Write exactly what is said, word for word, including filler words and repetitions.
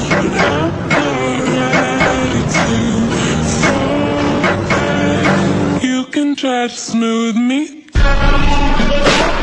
But I'm not ready to fall back. You can try to smooth me down.